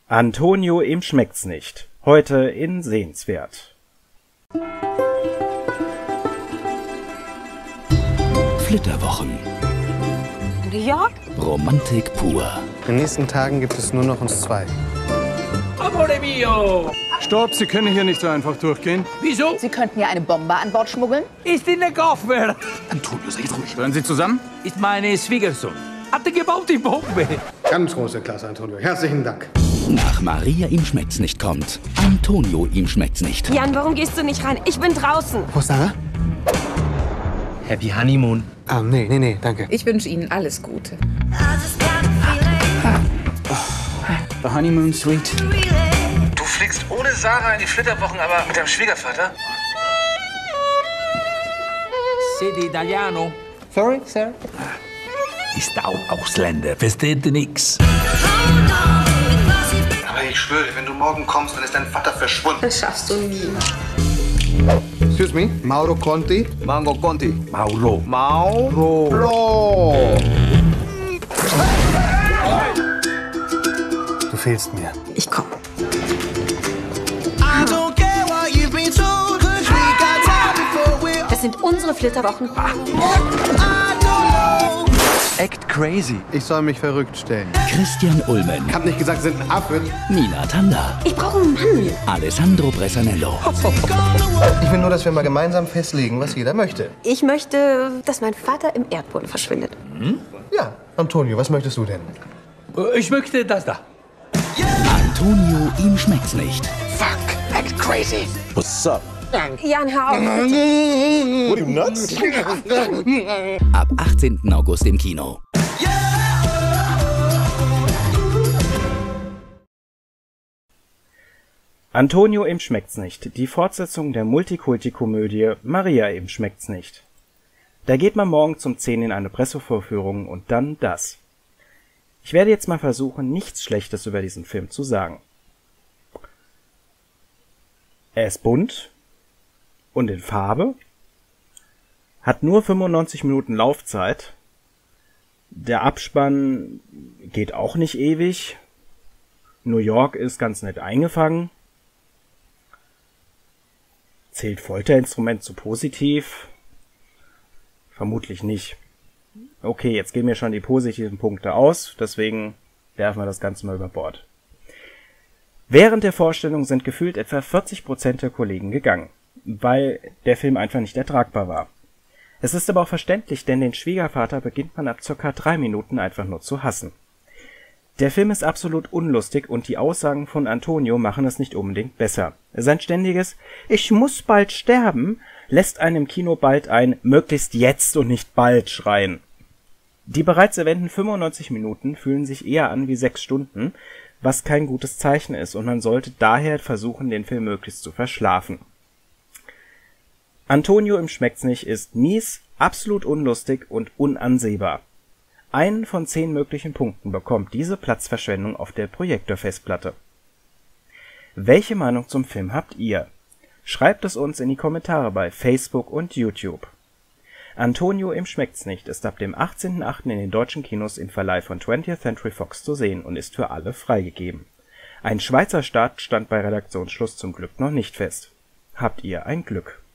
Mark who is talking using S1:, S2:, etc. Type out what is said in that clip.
S1: Antonio, ihm schmeckt's nicht. Heute in Sehenswert.
S2: Flitterwochen.
S3: New York?
S2: Romantik pur.
S4: In den nächsten Tagen gibt es nur noch uns zwei.
S5: Amore mio!
S6: Stopp, Sie können hier nicht so einfach durchgehen.
S5: Wieso?
S3: Sie könnten ja eine Bombe an Bord schmuggeln.
S5: Ist in der Koffer.
S2: Antonio, sei ruhig.
S6: Hören Sie zusammen?
S5: Ist meine Schwiegersohn. Hat er gebaut die Bombe?
S4: Ganz große Klasse, Antonio. Herzlichen Dank.
S2: Nach Maria, ihm schmeckt's nicht kommt, Antonio, ihm schmeckt's nicht.
S7: Jan, warum gehst du nicht rein? Ich bin draußen.
S4: Wo ist Sarah?
S8: Happy Honeymoon.
S4: Ah, nee, danke.
S3: Ich wünsche Ihnen alles Gute.
S8: The Honeymoon Suite.
S9: Du fliegst ohne Sarah in die Flitterwochen, aber mit deinem Schwiegervater?
S5: Siete Italiano?
S8: Sorry, sir.
S5: Ist auch Ausländer. Versteht ihr nix?
S4: Aber ich schwöre, wenn du morgen kommst, dann ist dein Vater verschwunden.
S7: Das schaffst du nie.
S4: Excuse me, Mauro Conti?
S8: Mango Conti.
S5: Mauro.
S4: Mauro! Du fehlst mir.
S7: Ich komm. Das sind unsere Flitterwochen.
S8: Act crazy.
S4: Ich soll mich verrückt stellen.
S2: Christian Ulmen,
S4: Ich hab nicht gesagt, Sie sind ein Affe.
S2: Nina Tanda,
S7: Ich brauche einen Mann.
S2: Alessandro Bresanello.
S4: Ich will nur, dass wir mal gemeinsam festlegen, was jeder möchte.
S7: Ich möchte, dass mein Vater im Erdboden verschwindet.
S4: Ja, Antonio, was möchtest du denn?
S5: Ich möchte das da.
S2: Antonio, ihm schmeckt's nicht.
S7: Jan, hör auf.
S4: What, you nuts?
S2: Ab 18. August im Kino.
S1: Antonio, ihm schmeckt's nicht. Die Fortsetzung der Multikulti-Komödie Maria, ihm schmeckt's nicht. Da geht man morgen zum 10 in eine Pressevorführung und dann das. Ich werde jetzt mal versuchen, nichts Schlechtes über diesen Film zu sagen. Er ist bunt und in Farbe, hat nur 95 Minuten Laufzeit. Der Abspann geht auch nicht ewig. New York ist ganz nett eingefangen. Zählt Folterinstrument zu positiv? Vermutlich nicht. Okay, jetzt gehen mir schon die positiven Punkte aus, deswegen werfen wir das Ganze mal über Bord. Während der Vorstellung sind gefühlt etwa 40% der Kollegen gegangen, weil der Film einfach nicht ertragbar war. Es ist aber auch verständlich, denn den Schwiegervater beginnt man ab ca. 3 Minuten einfach nur zu hassen. Der Film ist absolut unlustig und die Aussagen von Antonio machen es nicht unbedingt besser. Sein ständiges „Ich muss bald sterben" lässt einen im Kino bald ein „möglichst jetzt und nicht bald" schreien. Die bereits erwähnten 95 Minuten fühlen sich eher an wie 6 Stunden, was kein gutes Zeichen ist, und man sollte daher versuchen, den Film möglichst zu verschlafen. Antonio, ihm schmeckt's nicht ist mies, absolut unlustig und unansehbar. Einen von 10 möglichen Punkten bekommt diese Platzverschwendung auf der Projektorfestplatte. Welche Meinung zum Film habt ihr? Schreibt es uns in die Kommentare bei Facebook und YouTube. Antonio, ihm schmeckt's nicht ist ab dem 18.08. in den deutschen Kinos im Verleih von 20th Century Fox zu sehen und ist für alle freigegeben. Ein Schweizer Start stand bei Redaktionsschluss zum Glück noch nicht fest. Habt ihr ein Glück.